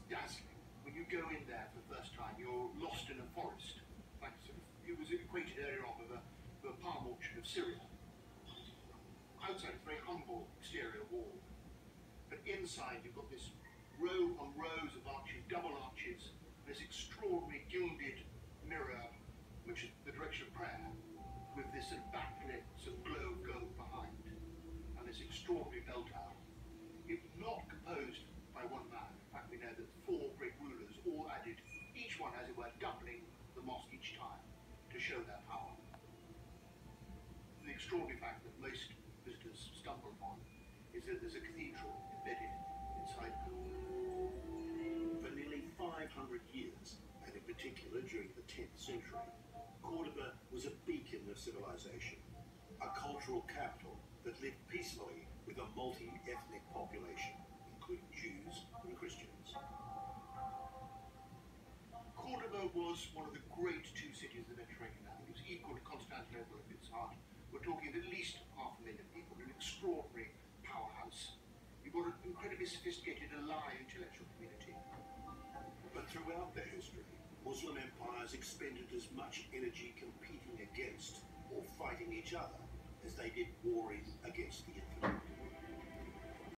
dazzling. When you go in there for the first time, you're lost in a forest. Like sort of, it was equated earlier on with the palm orchard of Syria. Outside, it's a very humble exterior wall, but inside you've got this row on rows of arches, double arches, this extraordinary gilded mirror, which is the direction of prayer, with this sort of backlit sort of glow of gold behind, and this extraordinary bell tower. It was not composed by one man. In fact, we know that four great rulers all added, each one, as it were, doubling the mosque each time to show their power. The extraordinary fact that most visitors stumble upon is that there's a cathedral embedded inside the building. For nearly 500 years, and in particular during the 10th century, Cordoba was a beacon of civilization, a cultural capital that lived peacefully with a multi-ethnic population, including Jews and Christians. Cordoba was one of the great two cities of the Mediterranean. I think it was equal to Constantinople at its heart. We're talking at least 500,000 people, an extraordinary powerhouse. You've got an incredibly sophisticated, alive intellectual community. But throughout their history, Muslim empires expended as much energy competing against or fighting each other as they did warring against the infidel.